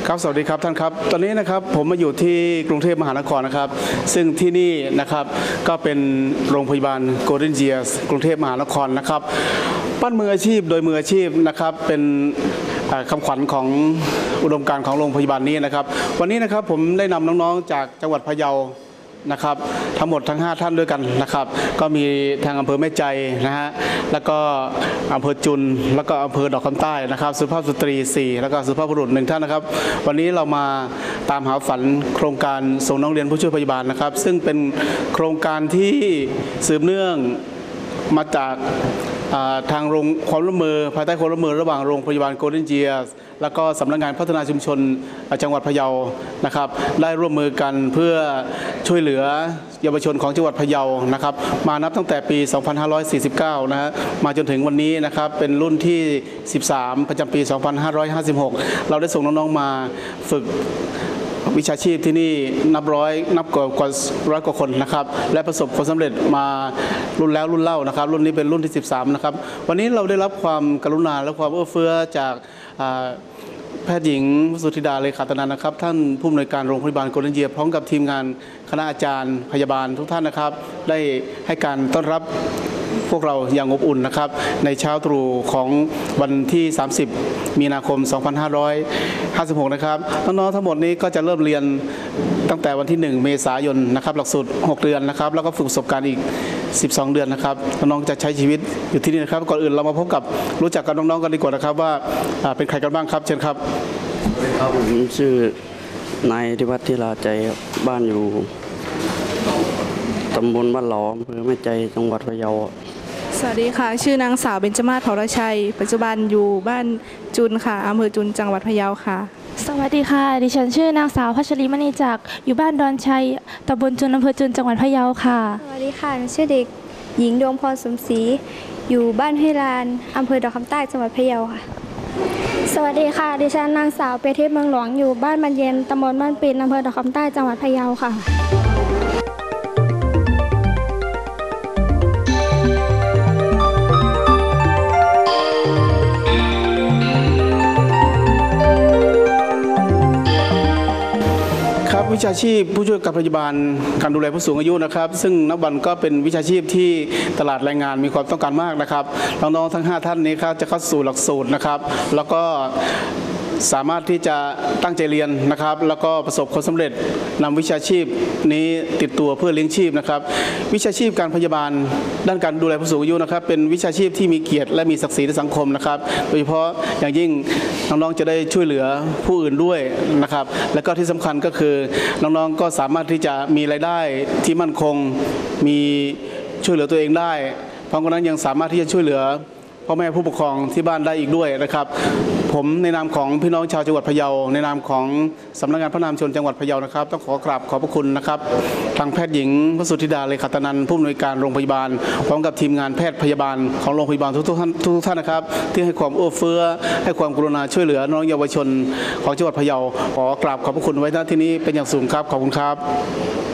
ครับสวัสดีครับท่านครับตอนนี้นะครับผมมาอยู่ที่กรุงเทพมหานครนะครับซึ่งที่นี่นะครับก็เป็นโรงพยาบาล Golden Years กรุงเทพมหานครนะครับปั้นมืออาชีพโดยมืออาชีพนะครับเป็นคำขวัญของอุดมการณ์ของโรงพยาบาลนี้นะครับวันนี้นะครับผมได้นำน้องๆจากจังหวัดพะเยานะครับทั้งหมดทั้ง5ท่านด้วยกันนะครับก็มีทางอำเภอแม่ใจนะฮะแล้วก็อำเภอจุนแล้วก็อำเภอดอกคำใต้นะครับสุภาพสตรี4แล้วก็สุภาพบุรุษ1ท่านนะครับวันนี้เรามาตามหาฝันโครงการส่งน้องเรียนผู้ช่วยพยาบาลนะครับซึ่งเป็นโครงการที่สืบเนื่องมาจากทางความร่วมมือภายใต้ความร่วมมือระหว่างโรงพยาบาล Golden Years แล้วก็สำนักงานพัฒนาชุมชนจังหวัดพะเยานะครับได้ร่วมมือกันเพื่อช่วยเหลือเยาวชนของจังหวัดพะเยานะครับมานับตั้งแต่ปี 2549 นะฮะมาจนถึงวันนี้นะครับเป็นรุ่นที่ 13 ประจำปี 2556 เราได้ส่งน้องๆมาฝึกวิชาชีพที่นี่นับร้อยกว่าคนนะครับและประสบผลสำเร็จมารุ่นแล้วรุ่นเล่านะครับรุ่นนี้เป็นรุ่นที่ 13 นะครับวันนี้เราได้รับความกรุณาและความเอื้อเฟื้อจากแพทย์หญิงสุธิดาเลขาธนันนะครับท่านผู้อำนวยการโรงพยาบาลโกลเด้นเยียร์พร้อมกับทีมงานคณะอาจารย์พยาบาลทุกท่านนะครับได้ให้การต้อนรับพวกเราอย่างอบอุ่นนะครับในเช้าตรู่ของวันที่ 30 มีนาคม 2556 นะครับน้องๆทั้งหมดนี้ก็จะเริ่มเรียนตั้งแต่วันที่ 1 เมษายนนะครับหลักสูตร 6 เดือนนะครับแล้วก็ฝึกประสบการณ์อีก 12 เดือนนะครับน้องๆจะใช้ชีวิตอยู่ที่นี่นะครับก่อนอื่นเรามาพบกับรู้จักกับน้องๆกันดีกว่านะครับว่าเป็นใครกันบ้างครับเชิญครับครับผมชื่อนายธิวัฒน์ธีราใจบ้านอยู่ตำบลบ้านหลอมอำเภอแม่ใจจังหวัดพะเยาสวัสดีค่ะชื่อนางสาวเบญจมาศ เผ่ารชัยปัจจุบันอยู่บ้านจุนค่ะอำเภอจุนจังหวัดพะเยาค่ะสวัสดีค่ะดิฉันชื่อนางสาวพัชรีมณีจักรอยู่บ้านดอนชัยตำบลจุนอำเภอจุนจังหวัดพะเยาค่ะสวัสดีค่ะชื่อเด็กหญิงดวงพรสมศรีอยู่บ้านห้วยลานอำเภอดอกคำใต้จังหวัดพะเยาค่ะสวัสดีค่ะดิฉันนางสาวเปรทิพย์เมืองหลวงอยู่บ้านบรรเย็นตำบลบ้านปิ่นอำเภอดอกคำใต้จังหวัดพะเยาค่ะวิชาชีพผู้ช่วยการพยาบาลการดูแลผู้สูงอายุนะครับซึ่งนับวันก็เป็นวิชาชีพที่ตลาดแรงงานมีความต้องการมากนะครับน้องๆทั้ง5ท่านนี้ครับจะเข้าสู่หลักสูตรนะครับแล้วก็สามารถที่จะตั้งใจเรียนนะครับแล้วก็ประสบความสำเร็จนำวิชาชีพนี้ติดตัวเพื่อเลี้ยงชีพนะครับวิชาชีพการพยาบาลด้านการดูแลผู้สูงอายุนะครับเป็นวิชาชีพที่มีเกียรติและมีศักดิ์ศรีในสังคมนะครับโดยเฉพาะอย่างยิ่งน้องๆจะได้ช่วยเหลือผู้อื่นด้วยนะครับและก็ที่สำคัญก็คือน้องๆก็สามารถที่จะมีรายได้ที่มั่นคงมีช่วยเหลือตัวเองได้พร้อมกันนั้นยังสามารถที่จะช่วยเหลือพ่อแม่ผู้ปกครองที่บ้านได้อีกด้วยนะครับผมในนามของพี่น้องชาวจังหวัดพะเยาในนามของสำนักงานพัฒนาชุมชนจังหวัดพะเยานะครับต้องขอกราบขอบพระคุณนะครับทางแพทย์หญิงวสุธิดาเลขาธนันผู้อำนวยการโรงพยาบาลพร้อมกับทีมงานแพทย์พยาบาลของโรงพยาบาลทุกท่านนะครับที่ให้ความเอื้อเฟื้อให้ความกรุณาช่วยเหลือน้องเยาวชนของจังหวัดพะเยาขอกราบขอบพระคุณไว้ณที่นี้เป็นอย่างสูงครับขอบคุณครับ